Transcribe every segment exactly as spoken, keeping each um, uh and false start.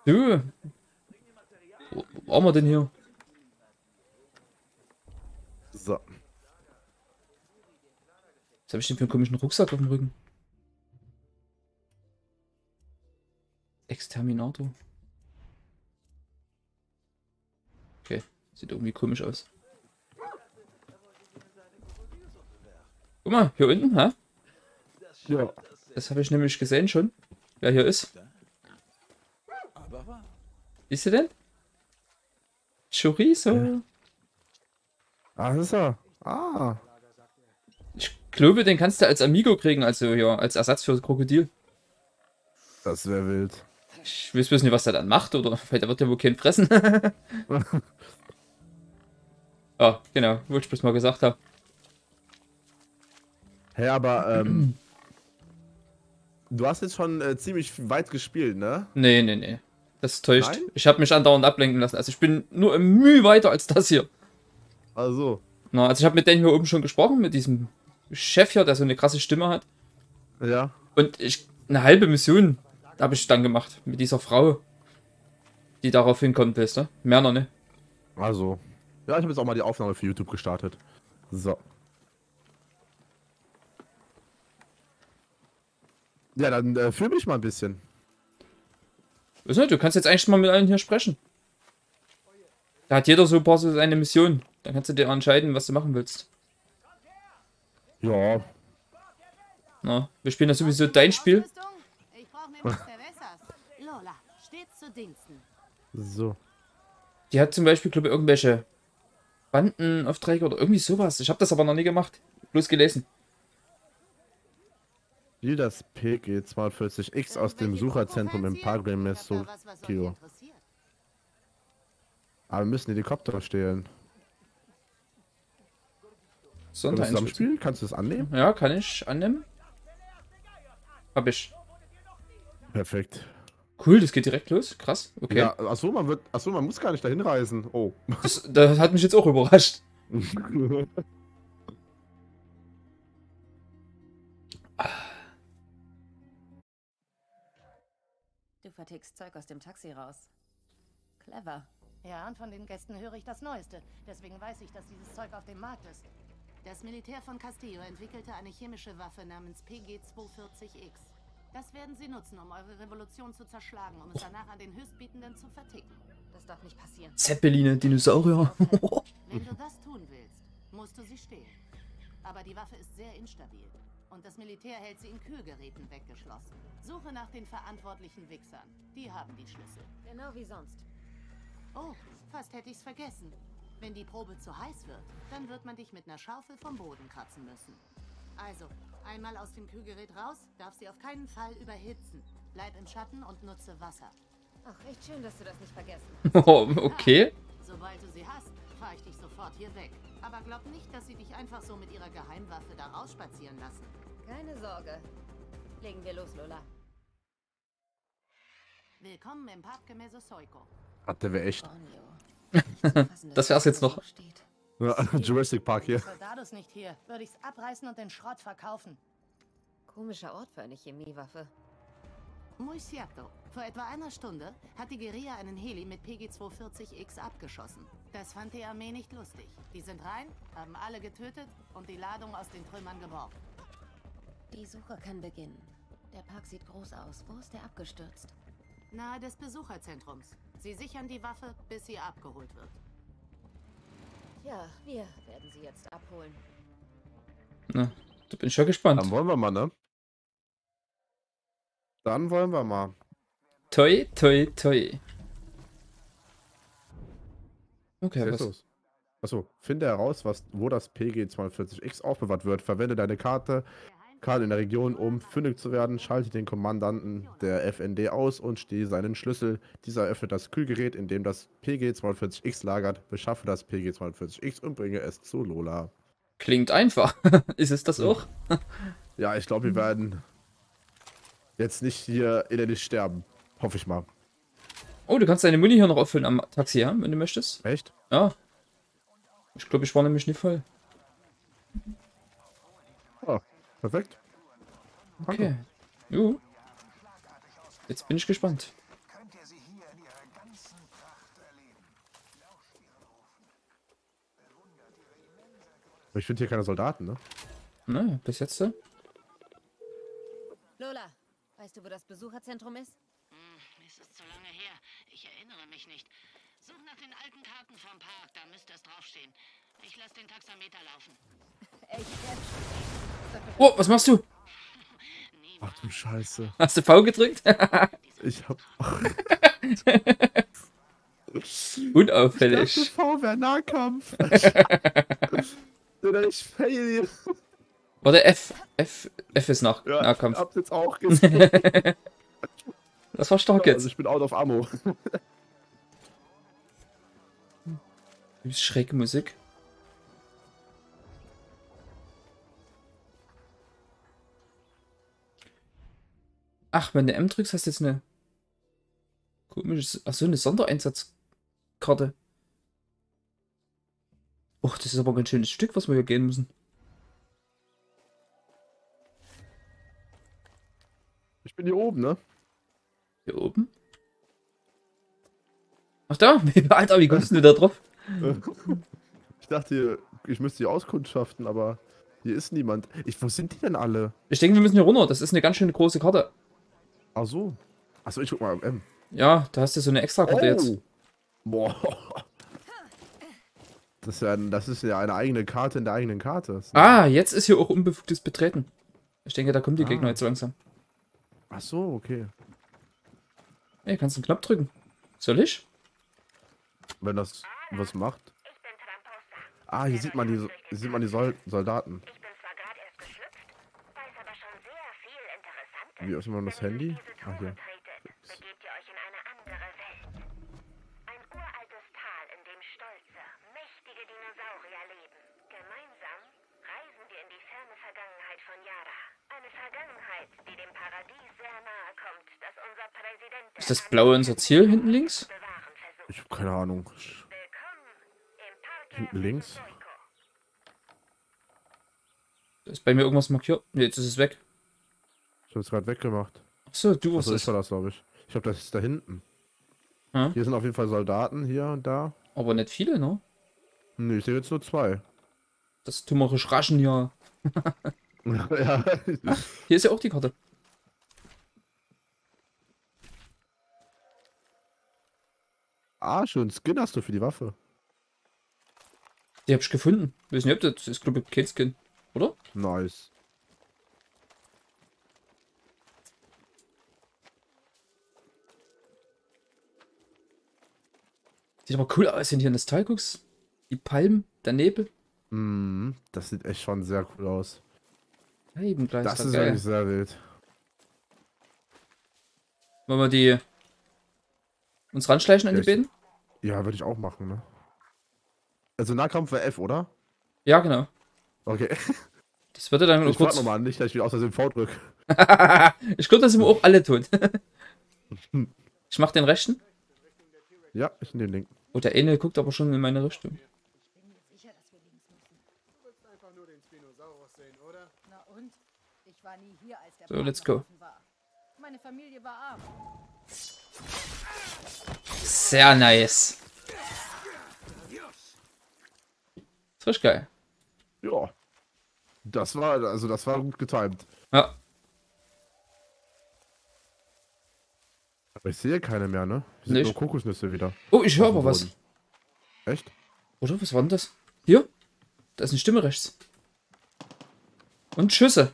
Du, wo wo waren wir denn hier? So. Was habe ich denn für einen komischen Rucksack auf dem Rücken? Exterminator. Okay, sieht irgendwie komisch aus. Guck mal, hier unten, hä? Ja. Das habe ich nämlich gesehen schon. Wer hier ist. Ist sie denn? Chorizo. Ah, das ist er. Ah. Ich glaube, den kannst du als Amigo kriegen, also ja, als Ersatz für das Krokodil. Das wäre wild. Ich weiß bloß nicht, was der dann macht, oder? Weil der wird ja wohl keinen fressen. Ah, genau, wollte ich bloß mal gesagt haben. Hey, aber, ähm, du hast jetzt schon äh, ziemlich weit gespielt, ne? Nee, nee, nee. Das täuscht. Nein? Ich habe mich andauernd ablenken lassen. Also ich bin nur im Mühe weiter als das hier. Also, Na, also ich habe mit denen hier oben schon gesprochen, mit diesem Chef hier, der so eine krasse Stimme hat. ja. Und ich, eine halbe Mission habe ich dann gemacht. Mit dieser Frau, die darauf hinkommt, weißt du? Mehr noch nicht. Also. Ja, ich habe jetzt auch mal die Aufnahme für YouTube gestartet. So. Ja, dann äh, fühl mich mal ein bisschen. Weißt du, du kannst jetzt eigentlich mal mit allen hier sprechen. Da hat jeder so ein paar so seine Mission. Dann kannst du dir entscheiden, was du machen willst. Ja. Na, wir spielen ja sowieso dein Spiel. Ich brauche nämlich Cervezas. Lola, stets zu Diensten. So. Die hat zum Beispiel, glaube ich, irgendwelche Bandenaufträge oder irgendwie sowas. Ich habe das aber noch nie gemacht. Bloß gelesen. Spiel das P G zweiundvierzig X aus dem Besucherzentrum im Parque Was, was euch Mesocchio. interessiert. Aber wir müssen Helikopter stehlen. So, Können wir ein zusammen Teil- spielen? Kannst du das annehmen? Ja, kann ich annehmen. Hab ich. Perfekt. Cool, das geht direkt los. Krass. Okay. Ja, achso, man wird. Achso, man muss gar nicht dahin reisen. Oh. Das, das hat mich jetzt auch überrascht. Du vertickst Zeug aus dem Taxi raus. Clever. Ja, und von den Gästen höre ich das Neueste. Deswegen weiß ich, dass dieses Zeug auf dem Markt ist. Das Militär von Castillo entwickelte eine chemische Waffe namens P G zweihundertvierzig X. Das werden sie nutzen, um eure Revolution zu zerschlagen, um es danach an den Höchstbietenden zu verticken. Das darf nicht passieren. Zeppeline, Dinosaurier. Wenn du das tun willst, musst du sie stehlen. Aber die Waffe ist sehr instabil. Und das Militär hält sie in Kühlgeräten weggeschlossen. Suche nach den verantwortlichen Wichsern. Die haben die Schlüssel. Genau wie sonst. Oh, fast hätte ich's vergessen. Wenn die Probe zu heiß wird, dann wird man dich mit einer Schaufel vom Boden kratzen müssen. Also, einmal aus dem Kühlgerät raus, darf sie auf keinen Fall überhitzen. Bleib im Schatten und nutze Wasser. Ach, echt schön, dass du das nicht vergessen hast. Oh, okay. Sobald du sie hast, fahre ich dich sofort hier weg. Aber glaub nicht, dass sie dich einfach so mit ihrer Geheimwaffe da rausspazieren lassen. Keine Sorge. Legen wir los, Lola. Willkommen im Parque Mesozoico. Ach, der wäre echt. Das wär's jetzt noch. Ja, Jurassic Park hier. Soldados nicht hier. Würde ich's abreißen und den Schrott verkaufen. Komischer Ort für eine Chemiewaffe. Muy cierto. Vor etwa einer Stunde hat die Guerilla einen Heli mit P G zweihundertvierzig X abgeschossen. Das fand die Armee nicht lustig. Die sind rein, haben alle getötet und die Ladung aus den Trümmern geborgen. Die Suche kann beginnen. Der Park sieht groß aus. Wo ist der abgestürzt? Nahe des Besucherzentrums. Sie sichern die Waffe, bis sie abgeholt wird. Ja, wir werden sie jetzt abholen. Na, da bin ich ja gespannt. Dann wollen wir mal, ne? Dann wollen wir mal. Toi, toi, toi. Okay, was? los. Achso, finde heraus, was, wo das P G zweiundvierzig X aufbewahrt wird. Verwende deine Karte, Karte in der Region, um fündig zu werden. Schalte den Kommandanten der F N D aus und stehe seinen Schlüssel. Dieser öffnet das Kühlgerät, in dem das P G zweiundvierzig X lagert. Beschaffe das P G zweiundvierzig X und bringe es zu Lola. Klingt einfach. Ist es das auch? Ja, ich glaube, wir werden jetzt nicht hier elendig sterben. Hoffe ich mal. Oh, du kannst deine Muni hier noch auffüllen am Taxi, ja? Wenn du möchtest. Echt? Ja. Ich glaube, ich war nämlich nicht voll. Oh, perfekt. Okay. Jo. Jetzt bin ich gespannt. Könnt ihr sie hier in Aber ich finde hier keine Soldaten, ne? Ne, bis jetzt so. Lola, weißt du, wo das Besucherzentrum ist? Hm, es ist zu lange her. Ich erinnere mich nicht. Such nach den alten Karten vom Park, da müsste es draufstehen. Ich lasse den Taxameter laufen. Echt? Oh, was machst du? Ach du Scheiße. Hast du V gedrückt? Ich hab... Unauffällig. Ich dachte, V wäre Nahkampf. Ich fail. Warte, F. F. F ist nach Ja, Nahkampf. ich hab's jetzt auch gesehen. Das war stark jetzt. Also ich bin out of ammo. Schräge Musik. Ach, wenn du M drückst, hast du jetzt eine komische... Achso, eine Sondereinsatzkarte. Och, das ist aber ein ganz schönes Stück, was wir hier gehen müssen. Ich bin hier oben, ne? Hier oben? Ach da? Alter, wie kommst du da drauf? Ich dachte, ich müsste die auskundschaften, aber hier ist niemand. Ich, wo sind die denn alle? Ich denke, wir müssen hier runter. Das ist eine ganz schön große Karte. Ach so. Achso, ich guck mal am M. Ja, da hast du so eine extra Karte jetzt. Boah. Das ist, ja, ein- das ist ja eine eigene Karte in der eigenen Karte. Das ist eine- Ah, jetzt ist hier auch unbefugtes Betreten. Ich denke, da kommen die Ah. Gegner jetzt langsam. Ach so, okay. Ey, kannst du einen Knopf drücken? Soll ich? Wenn das was macht. Ah, hier sieht man die, hier sieht man die Sol Soldaten. Ich bin zwar gerade erst geschlüpft, weiß aber schon sehr viel Interessantes. Wie öffnet man das Handy? Wenn ihr diese Ah, Tore hier. tretet, begebt ihr euch in eine andere Welt. Ein uraltes Tal, in dem stolze, mächtige Dinosaurier leben. Gemeinsam reisen wir in die ferne Vergangenheit von Yara. Eine Vergangenheit, die dem Paradies sehr nahe kommt, das unser Präsident Ist das blaue unser Ziel hinten links? bewahren versucht. Ich habe keine Ahnung. Willkommen im Parque Hinten links? Mesozoico. Da ist bei mir irgendwas markiert. Ne, jetzt ist es weg. Ich habe es gerade weggemacht. Achso, du warst Achso, ich es. war das, glaube ich. Ich glaube, das ist da hinten. Hm? Hier sind auf jeden Fall Soldaten, hier und da. Aber nicht viele, ne? Nee, ich sehe jetzt nur zwei. Das tümmerisch raschen hier. Ja. Hier ist ja auch die Karte. Ah, schon Skin hast du für die Waffe. Die hab ich gefunden. Weiß nicht, ob das ist, glaube ich, kein Skin. Oder? Nice. Sieht aber cool aus, wenn du hier in das Tal guckst. Die Palmen, der Nebel. Mhm, das sieht echt schon sehr cool aus. Ja, eben gleich. Das war ist geil. wirklich sehr wild. Wollen wir die uns ranschleichen an Ja, die ich- beiden? Ja, würde ich auch machen, ne? Also Nahkampf wäre F, oder? Ja, genau. Okay. Das würde dann nur Ich warte kurz. nochmal nicht, dass ich wieder aus Versehen V drücke. Ich glaube, da sind wir auch alle tot. Ich mach den rechten. Ja, ich nehme den Link. Oh, der eine guckt aber schon in meine Richtung. Na und? Ich war nie hier, als der So, Park let's noch go. offen war. Meine Familie war arm. Sehr nice. Das ist richtig geil. Ja. Das war, also das war gut getimed. Ja. Aber ich sehe keine mehr, ne? Hier sind Nicht. nur Kokosnüsse wieder. Oh, ich höre Auf dem aber was. Boden. Echt? Oder was war denn das? Hier? Da ist eine Stimme rechts. Und Schüsse.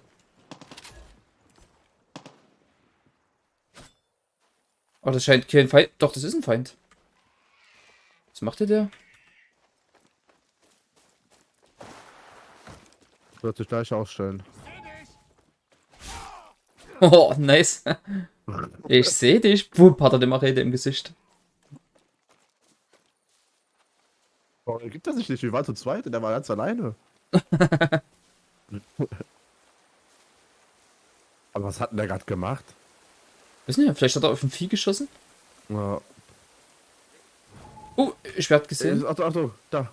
Oh, das scheint kein Feind. Doch, das ist ein Feind. Was macht der der? Wird sich gleich ausstellen. Oh, nice. Ich sehe dich. Wupp, hat er die Machete im Gesicht. Oh, gibt das sich nicht? Wir waren zu zweit und der war ganz alleine. Aber was hat denn der gerade gemacht? Wissen wir, vielleicht hat er auf ein Vieh geschossen. Ja. Oh, ich werde gesehen. Äh, Achtung, Achtung, da.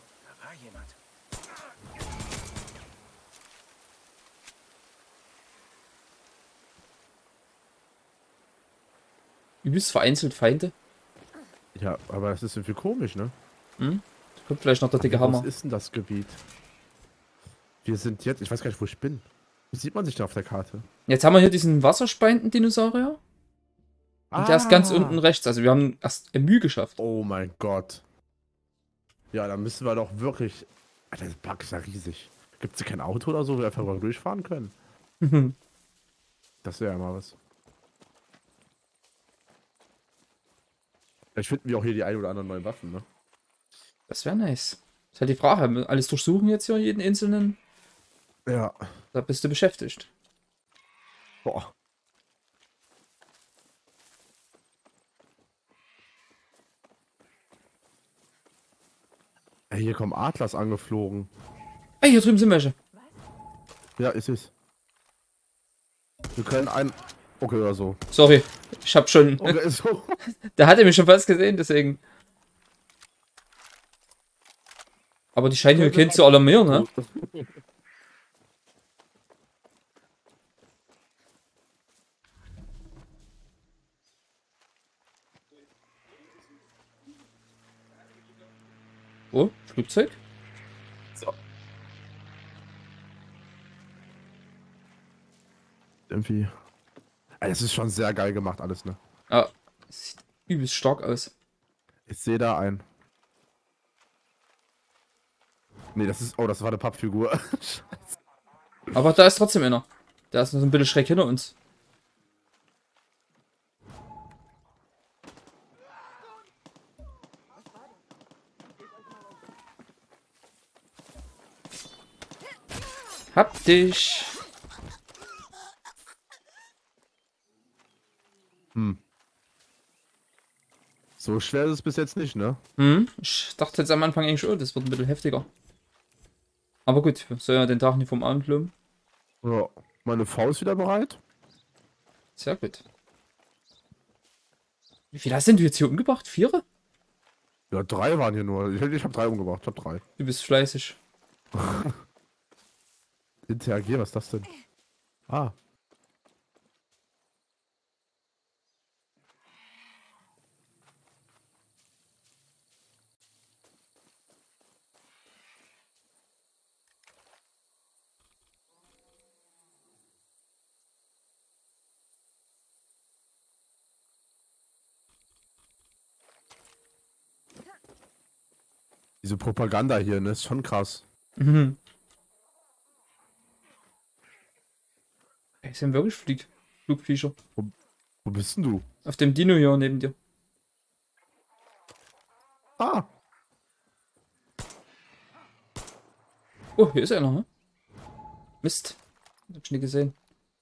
Übelst vereinzelt Feinde. Ja, aber das ist irgendwie komisch, ne? Hm? Da kommt vielleicht noch der dicke Was Hammer. ist denn das Gebiet? Wir sind jetzt, ich weiß gar nicht, wo ich bin. Wie sieht man sich da auf der Karte? Jetzt haben wir hier diesen wasserspeienden Dinosaurier. Und der ist ganz unten rechts. Also wir haben erst Mühe geschafft. Oh mein Gott. Ja, dann müssen wir doch wirklich... Alter, der Park ist ja riesig. Gibt es hier kein Auto oder so, wo wir einfach mal durchfahren können? Das wäre ja mal was. Vielleicht finden wir auch hier die ein oder anderen neuen Waffen, ne? Das wäre nice. Ist halt die Frage, wir alles durchsuchen jetzt hier, jeden einzelnen. Ja. Da bist du beschäftigt. Boah. Ey, hier kommen Atlas angeflogen. Ey, hier drüben sind welche. Ja, ist es. Wir können ein... Okay, oder so. Sorry, ich hab schon... Okay, ist so. Da hat er mich schon fast gesehen, deswegen... Aber die scheinen hier keinen zu alarmieren, ne? Oh, Flugzeug? So. Irgendwie. Ey, das ist schon sehr geil gemacht, alles, ne? Ja, sieht übelst stark aus. Ich sehe da ein. Nee, das ist. Oh, das war eine Pappfigur. Scheiße. Aber da ist trotzdem einer. Der ist noch so ein bisschen schräg hinter uns. Hab dich. Hm. So schwer ist es bis jetzt nicht, ne? Hm, ich dachte jetzt am Anfang eigentlich, oh, das wird ein bisschen heftiger. Aber gut, wir sollen ja den Tag nicht vom Abend loben. Ja. Meine Faust wieder bereit? Sehr gut. Wie viele sind du jetzt hier umgebracht? Vier? Ja, drei waren hier nur. Ich, ich habe drei umgebracht. Ich habe drei. Du bist fleißig. Interagier, was ist das denn? Ah. Diese Propaganda hier, ne, ist schon krass. Mhm. Ey, sind wirklich Flieg Flugviecher. Wo bist denn du? Auf dem Dino hier neben dir. Ah. Oh, hier ist einer, ne? Mist. Hab ich nicht gesehen.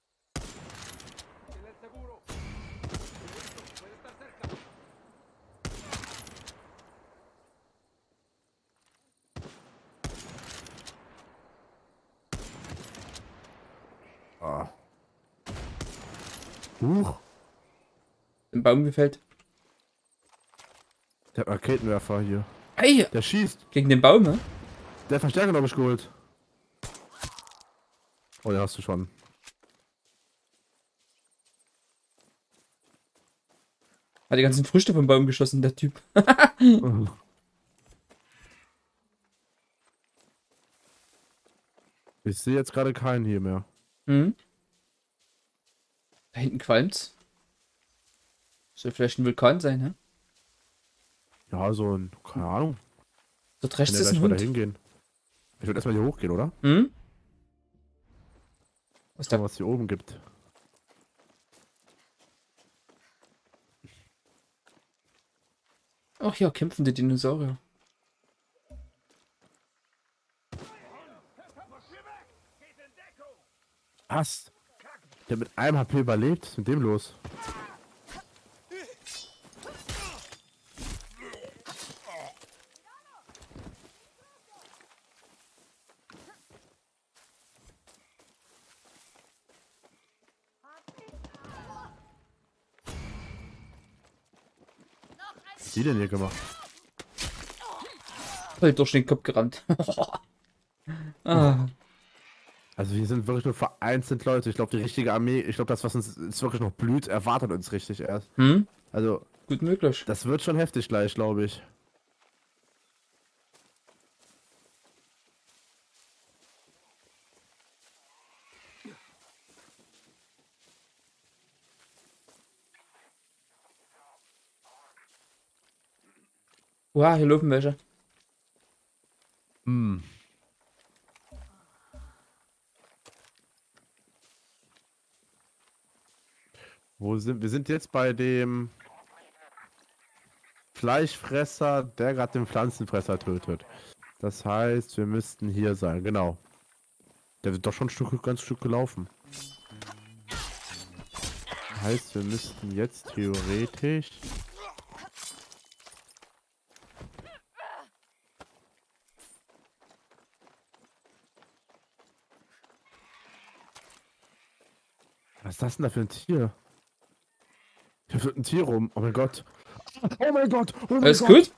Ah. Huch. Im Baum gefällt. Der hat Raketenwerfer hier. Ey, Der schießt. gegen den Baum, ne? Der hat Verstärker, glaube ich, geholt. Oh, den hast du schon. Hat die ganzen Früchte vom Baum geschossen, der Typ. Ich sehe jetzt gerade keinen hier mehr. Mhm. Da hinten qualmt's. Soll vielleicht ein Vulkan sein, ne? Ja, so ein, keine Ahnung. Dort Kann rechts ja ist ein gleich mal da Hund. hingehen. Ich würde erstmal hier hochgehen, oder? Hm? Was Schauen, da? was hier oben gibt. Ach ja, kämpfende Dinosaurier. Was? Der mit einem H P überlebt? Was ist mit dem los? Was hat die denn hier gemacht? Voll durch den Kopf gerannt. ah. Also hier sind wirklich nur vereinzelt Leute. Ich glaube, die richtige Armee, ich glaube, das, was uns jetzt wirklich noch blüht, erwartet uns richtig erst. Hm? Also, Gut möglich. das wird schon heftig gleich, glaube ich. Uah, hier laufen welche. Hm. Wo sind wir? Sind jetzt bei dem Fleischfresser, der gerade den Pflanzenfresser tötet. Das heißt, wir müssten hier sein, genau. Der wird doch schon ein Stück, ganz Stück gelaufen. Heißt, wir müssten jetzt theoretisch... Was ist das denn da für ein Tier? Hier wird ein Tier rum. Oh mein Gott. Oh mein Gott. Oh mein Alles Gott. gut?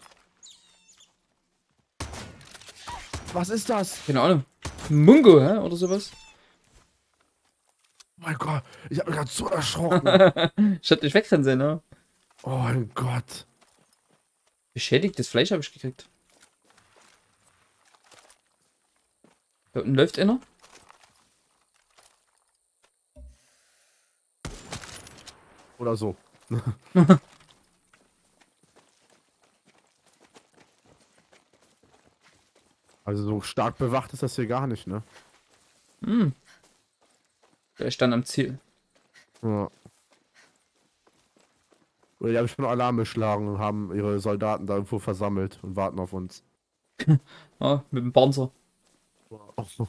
Was ist das? Keine Ahnung. Mungo, hä? Oder sowas? Oh mein Gott. Ich habe mich gerade so erschrocken. Ich hätte nicht wegrennen sehen, ne? Oh mein Gott. Beschädigtes Fleisch habe ich gekriegt. Da unten läuft einer. Oder so. Also so stark bewacht ist das hier gar nicht, ne? Hm. Der ist dann am Ziel. Ja. Oder die haben schon Alarm geschlagen und haben ihre Soldaten da irgendwo versammelt und warten auf uns. Ah, mit dem Panzer. Ach so.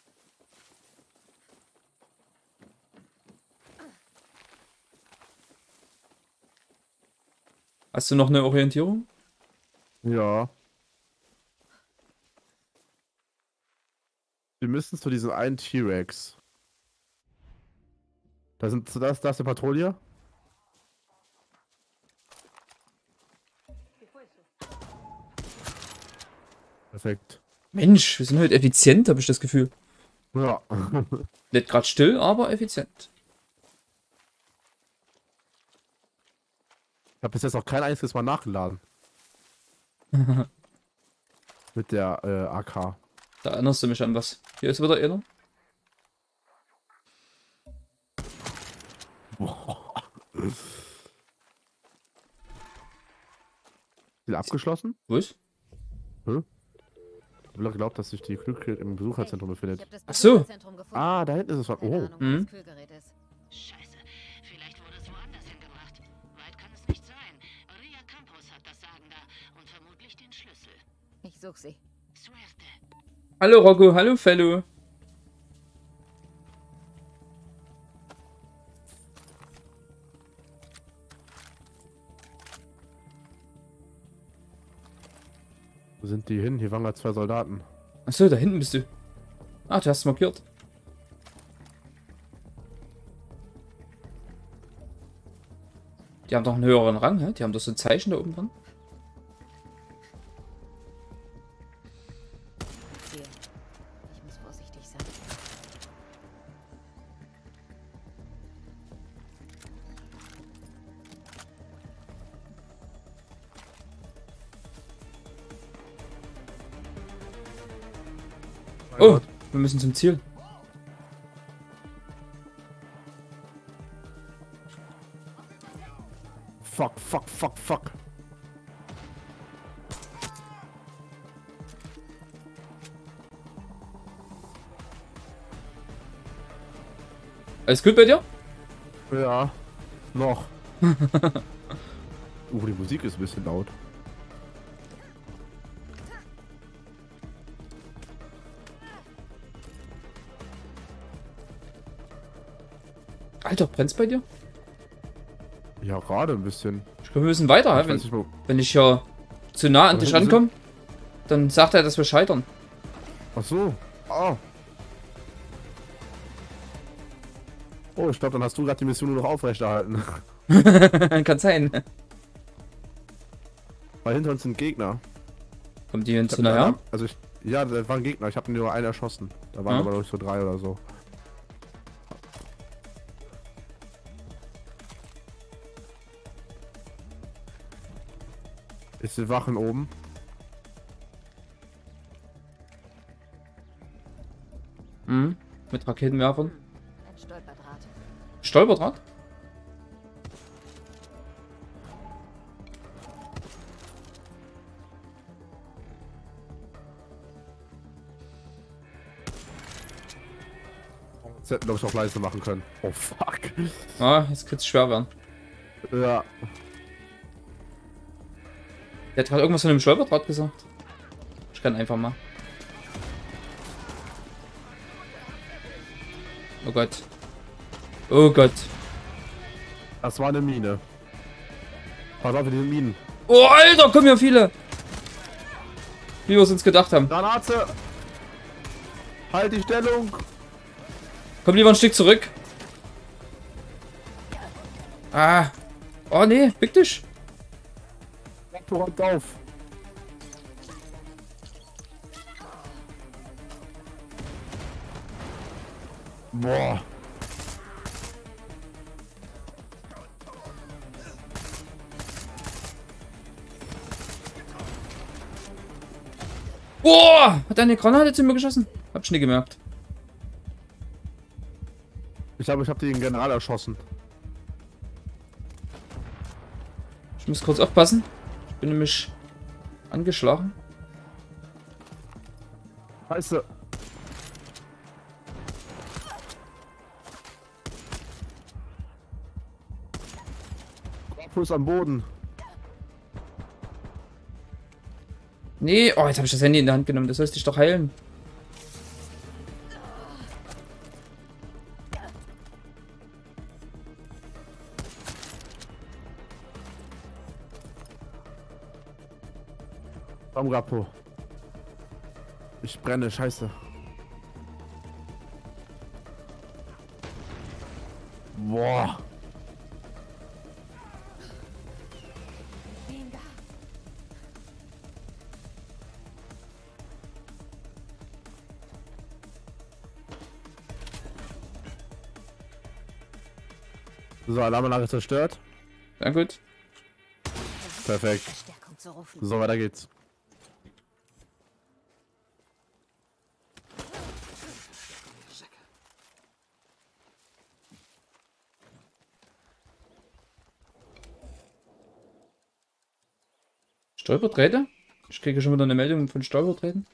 Hast du noch eine Orientierung? Ja. Wir müssen zu diesem einen T-Rex. Da sind das, das ist eine Patrouille. Perfekt. Mensch, wir sind heute effizient, habe ich das Gefühl. Ja. Nicht gerade still, aber effizient. Ich habe bis jetzt noch kein einziges Mal nachgeladen. Mit der äh, A K. Da erinnerst du mich an was. Hier ist wieder einer. Ziel abgeschlossen? Wo ist? Ich habe geglaubt, dass sich die Glück im Besucherzentrum Ich befindet. hab das Ach so. Besucherzentrum gefunden. Ah, da hinten ist es schon. Keine Oh. Ahnung, wo Mhm. das Kühlgerät ist. Scheiße, vielleicht wurde es woanders hingebracht. Weit kann es nicht sein. Ria Campos hat das Sagen da und vermutlich den Schlüssel. Ich such sie. Suerte. Hallo Rocco, hallo Fellow. Wo sind die hin? Hier waren gerade zwei Soldaten. Achso, da hinten bist du. Ah, du hast es markiert. Die haben doch einen höheren Rang, hä? Die haben doch so ein Zeichen da oben dran. Hier. Ich muss vorsichtig sein. Oh, wir müssen zum Ziel. Fuck, fuck, fuck, fuck. Alles gut bei dir? Ja. Noch. uh, die Musik ist ein bisschen laut. Alter, brennt's bei dir? Ja, gerade ein bisschen. Ich glaube, wir müssen weiter, hä? Ich Wenn, weiß nicht, wo- wenn ich hier zu nah an Aber dich hinten rankomme, dann sagt er, dass wir scheitern. Ach so. Ah. Oh, ich glaube, dann hast du gerade die Mission nur noch aufrechterhalten. Kann sein. Weil hinter uns sind Gegner. Kommt die Ich uns hab zu nachher? einen- Also ich, ja, da waren Gegner. Ich habe nur einen erschossen. Da waren Ja. aber glaube ich so drei oder so. Ist die Wachen oben? Mhm. Mit Raketenwerfern. Ein Stolperdraht. Stolperdraht? Das hätten, glaube ich, auch leise machen können. Oh, fuck. Ah, jetzt könnte es schwer werden. Ja. Der hat gerade irgendwas von dem Stolperdraht gesagt. Ich kann einfach mal. Oh Gott. Oh Gott. Das war eine Mine. Pass auf, diese Minen. Oh, Alter, kommen ja viele. Wie wir es uns gedacht haben. Granate! Halt die Stellung! Komm lieber ein Stück zurück. Ah. Oh nee, pick dich. Du räumt auf! Boah! Boah, hat er eine Granate zu mir geschossen? Hab ich nie gemerkt. Ich glaube, ich habe den General erschossen. Ich muss kurz aufpassen. Ich bin nämlich angeschlagen. Scheiße! Fuß am Boden. Nee, oh, jetzt habe ich das Handy in der Hand genommen. Das sollst dich doch heilen. Am Rapo. Ich brenne, scheiße. Boah. So, Alarmanlage zerstört. Na gut. Perfekt. Verstärkung zu rufen. So, weiter geht's. Stolperträte? Ich kriege schon wieder eine Meldung von Stolperträten.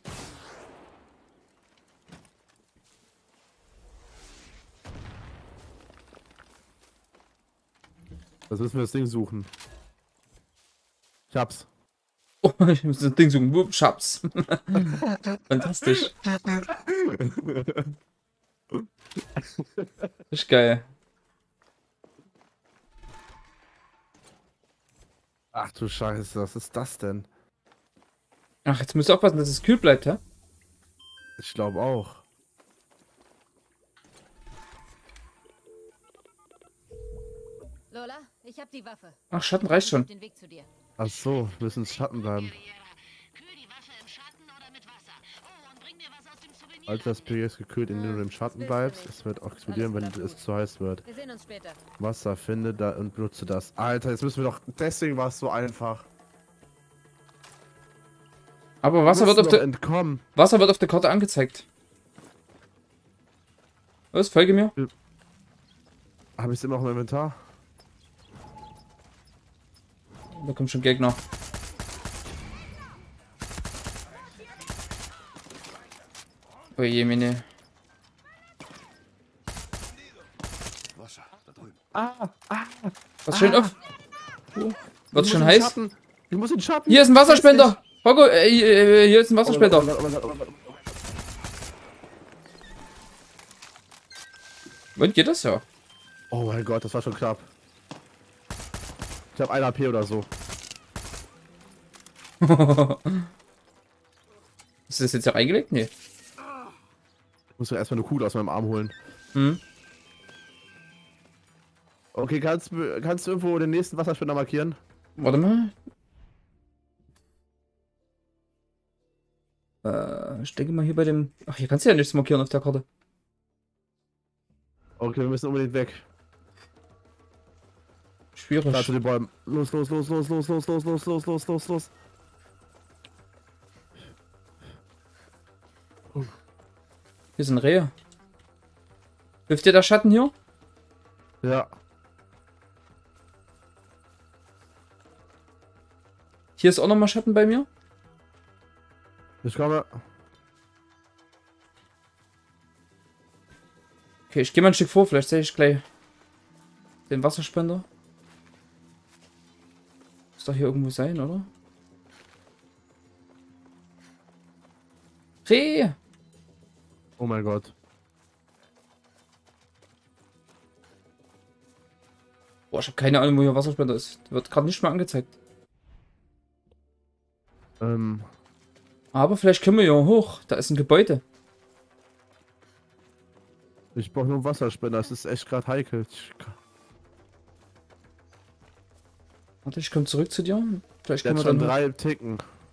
Das müssen wir das Ding suchen. Ich hab's. Oh, ich muss das Ding suchen. Wupp, ich hab's. Fantastisch. Ist geil. Ach du Scheiße, was ist das denn? Ach, jetzt musst du aufpassen, dass es kühl bleibt, hä? Ich glaube auch. Lola, ich hab die Waffe. Ach, Schatten reicht Auf schon. den Weg zu dir. Ach so, wir müssen im Schatten bleiben. Kühl die Waffe im Schatten oder mit Wasser. Oh, und bring mir was aus dem Souvenir. Als das P G ist gekühlt, indem du im Schatten bleibst. Es wird auch explodieren, wenn es zu heiß wird. Wir sehen uns später. Wasser, finde da und benutze das. Alter, jetzt müssen wir doch... Deswegen war es so einfach. Aber Wir Wasser wird, müssen auf doch der, entkommen. Wasser wird auf der Karte angezeigt. Was? Folge mir? Habe ich es immer noch im Inventar? Da kommt schon Gegner. Oh je, Mine. Ah, ah, Was schön auf? Oh, wird ich schon muss in den heiß? Schatten. Ich muss in den Schatten. Hier ist ein Wasserspender. Rogo, äh, äh, hier ist ein Wasserspender. Und geht das ja? Oh mein Gott, das war schon knapp. Ich habe ein A P oder so. Ist das jetzt ja reingelegt? Nee. Ich muss mir erstmal eine Kugel aus meinem Arm holen. Hm. Okay, kannst, du- kannst du irgendwo den nächsten Wasserspender markieren? Warte mal. Äh, ich denke mal hier bei dem... Ach, hier kannst du ja nichts markieren auf der Karte. Okay, wir müssen unbedingt weg. Schwierig. Da zu den Bäumen. Los, los, los, los, los, los, los, los, los, los, los, los. Hier sind Rehe. Hilft dir der Schatten hier? Ja. Hier ist auch nochmal Schatten bei mir. Ich komme. Okay, ich gehe mal ein Stück vor, vielleicht sehe ich gleich den Wasserspender. Muss doch hier irgendwo sein, oder? Reh! Oh mein Gott. Boah, ich habe keine Ahnung, wo hier Wasserspender ist. Der wird gerade nicht mehr angezeigt. Ähm, Aber vielleicht können wir hier hoch. Da ist ein Gebäude. ich brauche nur einen Wasserspender, das ist echt gerade heikel. Ich, Warte, ich komme zurück zu dir. Vielleicht der können hat wir schon dann... hoch. drei Ticken.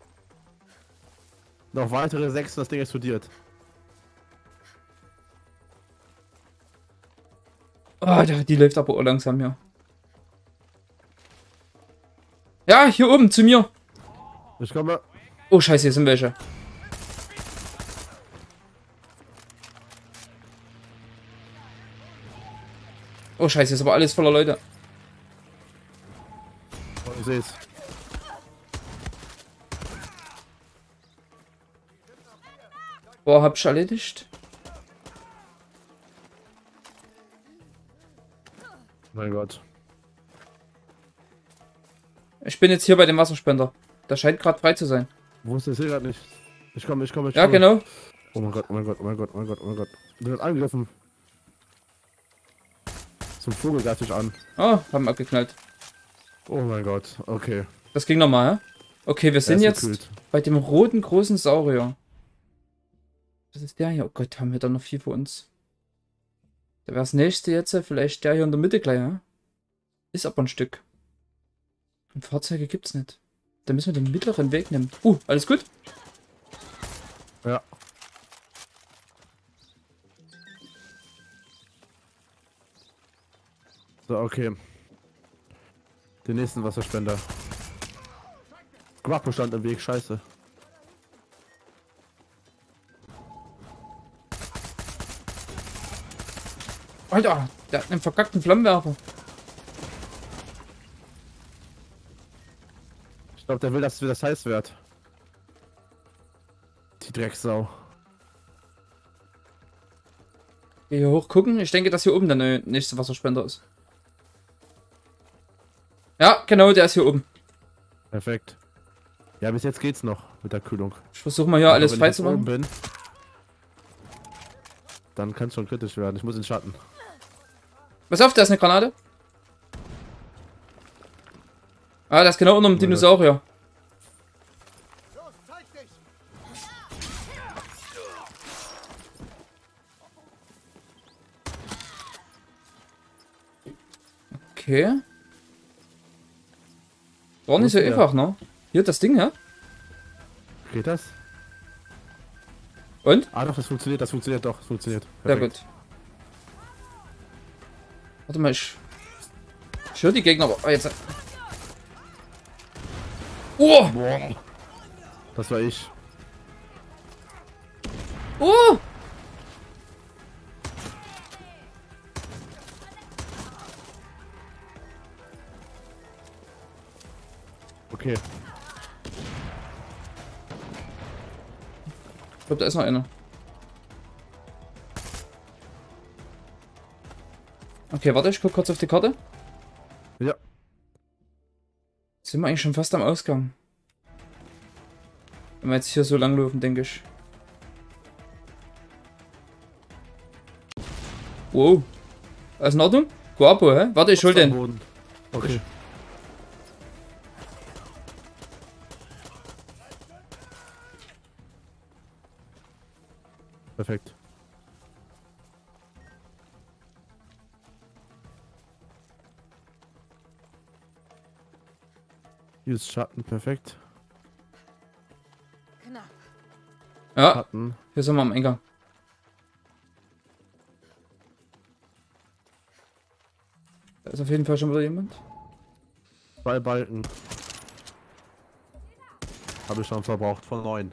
Noch weitere sechs und das Ding explodiert. Ah, die, die läuft aber auch langsam, ja. Ja, hier oben, zu mir. Ich komme. Oh, scheiße, hier sind welche. Oh, scheiße, hier ist aber alles voller Leute. Oh, ich seh's. Boah, hab ich erledigt. Mein Gott. Ich bin jetzt hier bei dem Wasserspender. Der scheint gerade frei zu sein. Wo ist das hier gerade nicht? Ich komme, ich komme, ich Ja, komme. genau. Oh mein Gott, oh mein Gott, oh mein Gott, oh mein Gott, oh mein Gott. Ich bin angegriffen. Zum Vogel greift dich an. Oh, haben abgeknallt. Oh mein Gott, okay. Das ging nochmal, ja? Okay, wir sind ist jetzt gekühlt. bei dem roten großen Saurier. Was ist der hier? Oh Gott, haben wir da noch viel für uns. Da wäre das nächste jetzt, vielleicht der hier in der Mitte gleich, ja? Ist aber ein Stück. Und Fahrzeuge gibt's nicht. Da müssen wir den mittleren Weg nehmen. Uh, alles gut? Ja. So, okay. Den nächsten Wasserspender. Guapo stand im Weg, scheiße. Alter, der hat einen verkackten Flammenwerfer. Ich glaube, der will, dass das heiß wird. Die Drecksau. Hier hoch gucken. Ich denke, dass hier oben der nächste Wasserspender ist. Ja, genau, der ist hier oben. Perfekt. Ja, bis jetzt geht's noch mit der Kühlung. Ich versuche mal hier alles wenn frei ich zu jetzt oben machen. bin, dann kann es schon kritisch werden. Ich muss in den Schatten. Pass auf, da ist eine Granate. Ah, das ist genau unter dem Dinosaurier. Okay. War nicht so der? einfach, ne? Hier, das Ding, ja? Geht das? Und? Ah doch, das funktioniert, das funktioniert doch, das funktioniert. Sehr Perfekt. gut. Warte mal, ich... Ich höre die Gegner, aber... Oh, jetzt... Oh! Boah. Das war ich. Oh! Okay. Ich glaube, da ist noch einer. Okay, warte, ich guck kurz auf die Karte. Ja. Sind wir eigentlich schon fast am Ausgang. Wenn wir jetzt hier so lang laufen, denke ich. Wow. Alles in Ordnung? Guapo, hä? Warte, ich hol Auf dem den. Boden. Okay. Perfekt. Hier ist Schatten, perfekt. Knapp. Ja, Schatten. hier sind wir am Eingang. Da ist auf jeden Fall schon wieder jemand. Zwei Balken. Habe ich schon verbraucht von neun.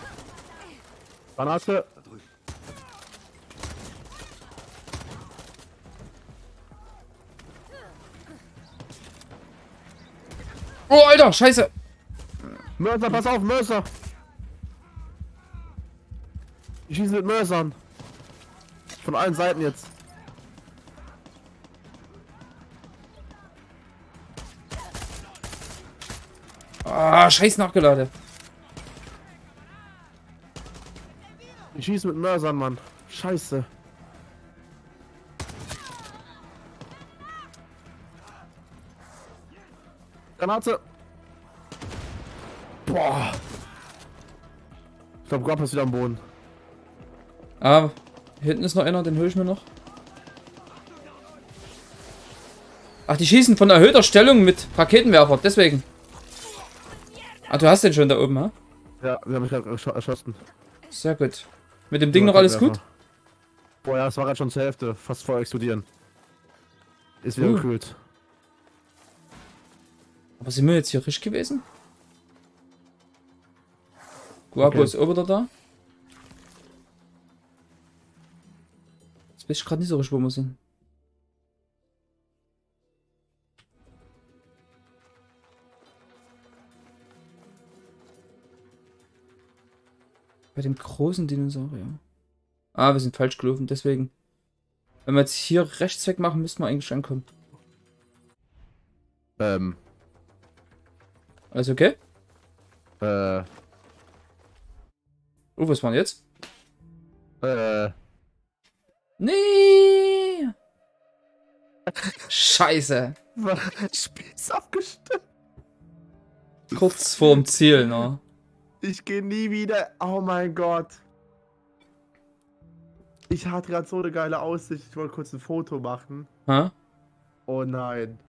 Granate. Oh, Alter, scheiße. Mörser, pass auf, Mörser! Ich schieße mit Mörsern. Von allen Seiten jetzt. Ah, scheiß nachgeladen. Ich schieße mit Mörsern, Mann. Scheiße. Granate. Boah. Ich glaube, Grab ist wieder am Boden. Ah, hier hinten ist noch einer, den höre ich mir noch. Ach, die schießen von erhöhter Stellung mit Raketenwerfer, deswegen. Ah, du hast den schon da oben, ha? Ja, wir haben mich gerade ersch erschossen. Sehr gut. Mit dem Ding noch alles gut? Boah, ja, es war gerade schon zur Hälfte. Fast vor explodieren. Ist wieder Uh. gekühlt. Aber sind wir jetzt hier richtig gewesen? Guapo Okay. ist auch wieder da. Jetzt weiß ich gerade nicht so richtig, wo wir sind. Bei dem großen Dinosaurier. Ah, wir sind falsch gelaufen, deswegen. Wenn wir jetzt hier rechts weg machen, müssten wir eigentlich ankommen. Ähm, Alles okay? äh, Oh, was war denn jetzt? äh. Nee! Scheiße. Spiel ist abgestimmt. Kurz vorm Ziel, ne? Ich gehe nie wieder. Oh mein Gott. Ich hatte gerade so eine geile Aussicht. Ich wollte kurz ein Foto machen. Hä? Oh nein.